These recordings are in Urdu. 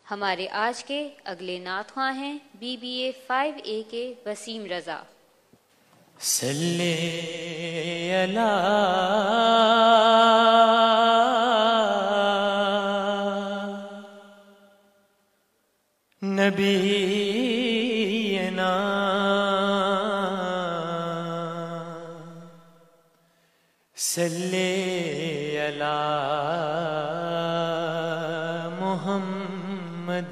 ہمارے آج کے اگلے نعت خواں ہیں BBA 5A کے وسیم رضا۔ صلی علی نبینا صلی علی محمد،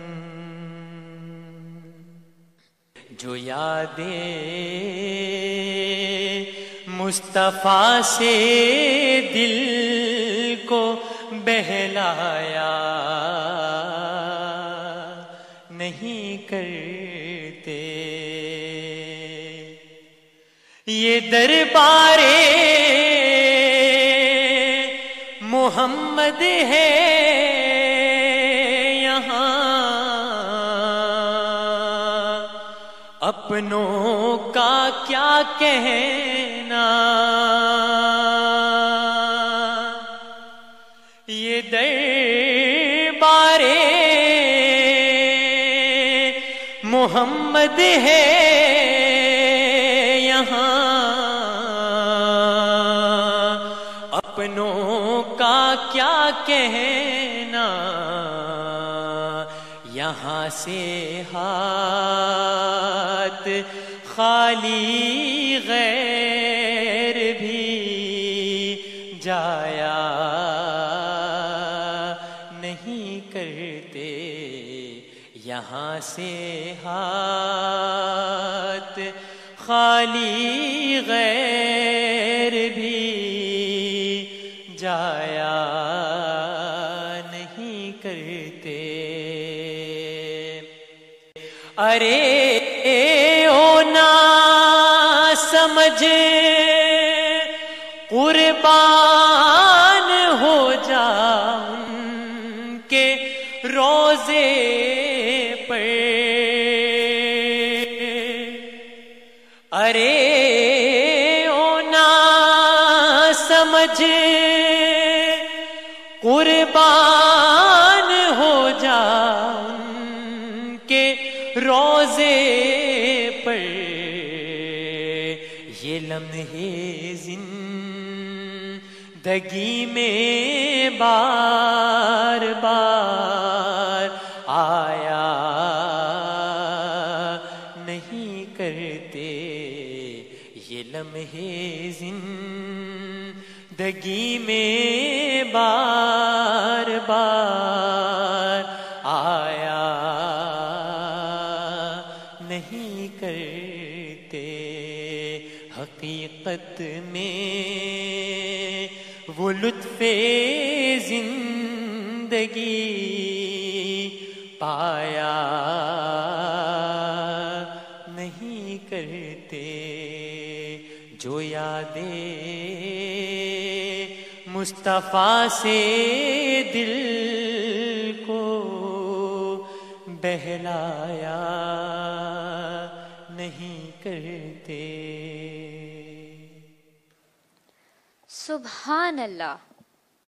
جو یاد مصطفیٰ سے دل کو بہلایا نہیں کرتے، یہ دربار محمد ہے یہاں، اپنوں کا کیا کہنا، یہ دربار محمد ہے یہاں، اپنوں کا کیا کہنا، یہاں سے ہاتھ خالی غیر بھی جایا نہیں کرتے، یہاں سے ہاتھ خالی غیر بھی جایا نہیں کرتے۔ ارے او نا سمجھ قربان ہو جا ان کے روزے پر، ارے او نا سمجھ قربان ہو جا ان کے روزے پر، یہ لمحے زندگی میں بار بار آیا نہیں کرتے، یہ لمحے زندگی میں بار بار آیا نہیں کرتے، حقیقت میں وہ لطف زندگی پایا نہیں کرتے، جو یادیں مصطفیٰ سے دل کو بہلایا نہیں کرتے۔ سبحان اللہ۔